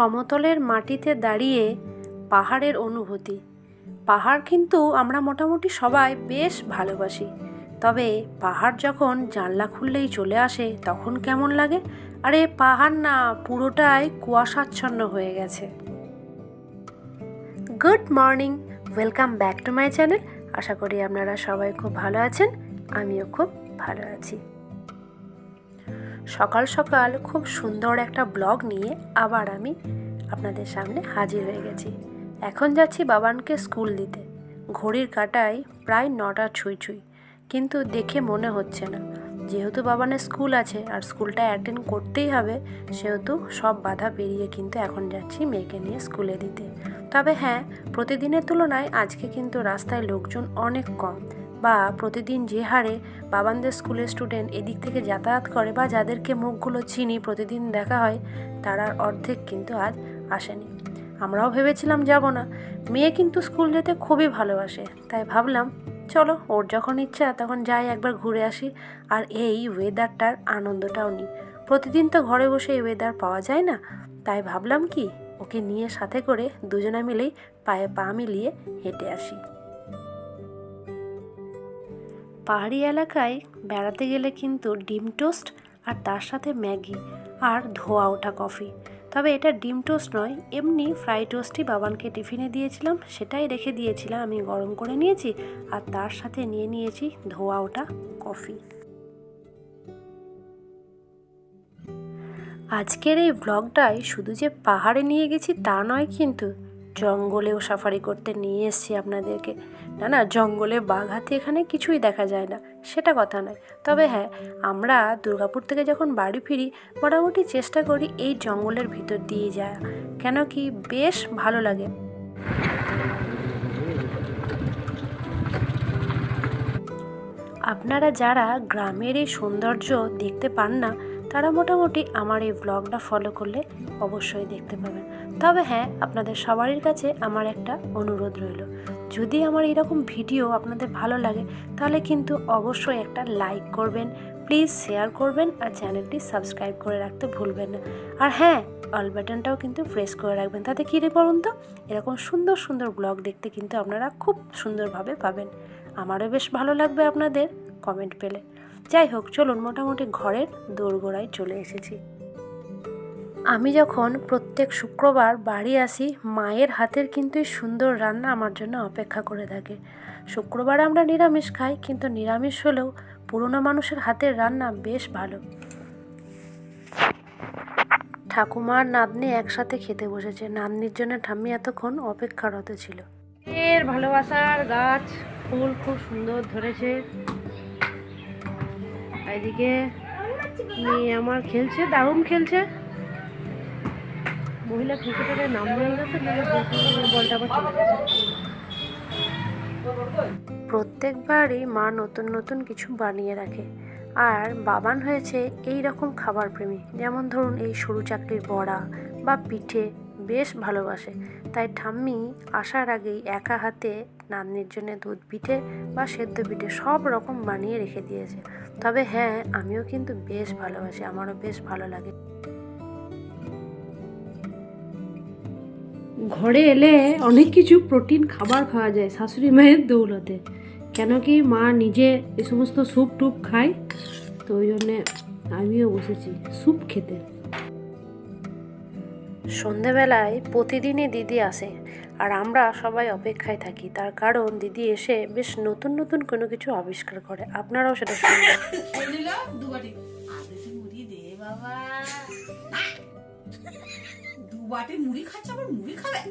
সমতলের মাটিতে দাঁড়িয়ে পাহাড়ের অনুভূতি। পাহাড় কিন্তু আমরা মোটামুটি সবাই বেশ ভালোবাসি, তবে পাহাড় যখন জানলা খুললেই চলে আসে তখন কেমন লাগে। আরে পাহাড় না, পুরোটাই কুয়াশাচ্ছন্ন হয়ে গেছে। Good morning, welcome back to my channel. আশা করি আপনারা সবাই খুব ভালো আছেন, আমিও খুব ভালো আছি। সকাল সকাল খুব সুন্দর একটা ব্লগ নিয়ে আবার আমি আপনাদের সামনে হাজির হয়ে গেছি। এখন যাচ্ছি বাবানকে স্কুল দিতে। ঘড়ির কাঁটায় প্রায় 9টা ছুঁই ছুঁই, কিন্তু দেখে মনে হচ্ছে না। যেহেতু বাবানের স্কুল আছে আর স্কুলটা অ্যাটেন্ড করতেই হবে, সেহেতু সব বাধা পেরিয়ে কিন্তু এখন যাচ্ছি মেয়েকে নিয়ে স্কুলে দিতে। তবে হ্যাঁ, প্রতিদিনের তুলনায় আজকে কিন্তু রাস্তায় লোকজন অনেক কম, বা প্রতিদিন যে হারে বাবানদের স্কুলের স্টুডেন্ট এদিক থেকে যাতায়াত করে বা যাদেরকে মুখগুলো চিনি প্রতিদিন দেখা হয়, তারার অর্ধেক কিন্তু আজ আসেনি। আমরাও ভেবেছিলাম যাব না। মেয়ে কিন্তু স্কুল যেতে খুবই ভালোবাসে, তাই ভাবলাম চলো ওর যখন ইচ্ছা তখন যাই, একবার ঘুরে আসি আর এই ওয়েদারটার আনন্দটাও নিই। প্রতিদিন তো ঘরে বসে এই ওয়েদার পাওয়া যায় না, তাই ভাবলাম কি ওকে নিয়ে সাথে করে দুজনে মিলেই পায়ে পা মিলিয়ে হেঁটে আসি। পাহাড়ি এলাকায় বেড়াতে গেলে কিন্তু ডিম টোস্ট আর তার সাথে ম্যাগি আর ধোয়া ওঠা কফি। তবে এটা ডিম টোস্ট নয়, এমনি ফ্রাই টোস্টই বাবানকে টিফিনে দিয়েছিলাম, সেটাই রেখে দিয়েছিলাম, আমি গরম করে নিয়েছি আর তার সাথে নিয়ে নিয়েছি ধোয়া ওঠা কফি। আজকের এই ব্লগটাই শুধু যে পাহাড়ে নিয়ে গেছি তা নয়, কিন্তু জঙ্গলেও সাফারি করতে নিয়ে এসেছি আপনাদেরকে। না, জঙ্গলে বাঘ হাতি এখানে কিছুই দেখা যায় না, সেটা কথা নয়। তবে হ্যাঁ, আমরা দুর্গাপুর থেকে যখন বাড়ি ফিরি মোটামুটি চেষ্টা করি এই জঙ্গলের ভিতর দিয়ে যাওয়া, কেন কি বেশ ভালো লাগে। আপনারা যারা গ্রামের এই সৌন্দর্য দেখতে পান না, তারা মোটামুটি আমার এই ব্লগটা ফলো করলে অবশ্যই দেখতে পাবেন। তবে হ্যাঁ, আপনাদের সবারই কাছে আমার একটা অনুরোধ রইল, যদি আমার এরকম ভিডিও আপনাদের ভালো লাগে তাহলে কিন্তু অবশ্যই একটা লাইক করবেন, প্লিজ শেয়ার করবেন আর চ্যানেলটি সাবস্ক্রাইব করে রাখতে ভুলবেন না। আর হ্যাঁ, অল বাটনটাও কিন্তু প্রেস করে রাখবেন, তাতে কী রে বলুন তো, এরকম সুন্দর সুন্দর ব্লগ দেখতে কিন্তু আপনারা খুব সুন্দরভাবে পাবেন। আমারও বেশ ভালো লাগবে আপনাদের কমেন্ট পেলে। যাই হোক, চলুন মোটামুটি ঘরের দোরগোড়ায় চলে এসেছি। আমি যখন প্রত্যেক শুক্রবার বাড়ি আসি, মায়ের হাতের কিন্তু এই সুন্দর রান্না আমার জন্য অপেক্ষা করে থাকে। শুক্রবার আমরা নিরামিষ খাই, কিন্তু নিরামিষ হলেও পুরনো মানুষের হাতের রান্না বেশ ভালো। ঠাকুমা আর নাতনি একসাথে খেতে বসেছে, নাতনির জন্য ঠাম্মি এতক্ষণ অপেক্ষারত ছিল। এর ভালোবাসার গাছ ফুল খুব সুন্দর ধরেছে। এদিকে মেয়ে আমার খেলছে, দারুণ খেলছে। মহিলা ক্রিকেটারের নাম বলে গেছে, বলটা আবার চলে গেছে। প্রত্যেকবারই মা নতুন নতুন কিছু বানিয়ে রাখে, আর বাবান হয়েছে এই রকম খাবার প্রেমী। যেমন ধরুন এই সরু চাকরির বড়া বা পিঠে বেশ ভালোবাসে, তাই ঠাম্মি আসার আগেই একা হাতে নাতনির জন্য দুধ পিঠে বা সেদ্ধ পিঠে সব রকম বানিয়ে রেখে দিয়েছে। তবে হ্যাঁ, আমিও কিন্তু বেশ ভালোবাসি, আমারও বেশ ভালো লাগে। ঘরে এলে অনেক কিছু প্রোটিন খাবার খাওয়া যায় শাশুড়ি মায়ের দৌলতে, কেন কি মা নিজে এ সমস্ত স্যুপ টুপ খায়, তো ওই জন্যে আমিও বসেছি স্যুপ খেতে। সন্ধেবেলায় প্রতিদিনই দিদি আসে আর আমরা সবাই অপেক্ষায় থাকি, তার কারণ দিদি এসে বেশ নতুন নতুন কোনো কিছু আবিষ্কার করে। আপনারাও সেটা শুনবেন। বাটি মুড়ি খাচ্ছে, আবার মুড়ি খাবে?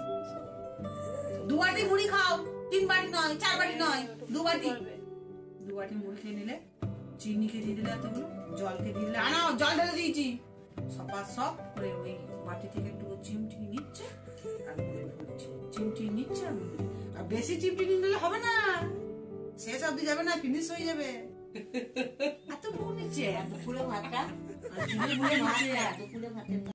2 বাটি মুড়ি খাও, 3 বাটি নয়, 4 বাটি নয়, 2 বাটি মুড়ি খেয়ে নিলে, চিনিকে দিয়ে দিলে, এতগুলো জলকে দিয়ে দিলে, আনাও জল ঢেলে দিয়েছি, সব করে ওই বাটি থেকে একটু চিমটি নিচ্ছে আর চিমটি নিচ্ছে, আর বেশি চিমটি নিলে হবে না, শেষ অব্দি যাবে না, ফিনিশ হয়ে যাবে। এতটুকু নিচ্ছে, এত পুরো ভাতটা, এত পুরো ভাতের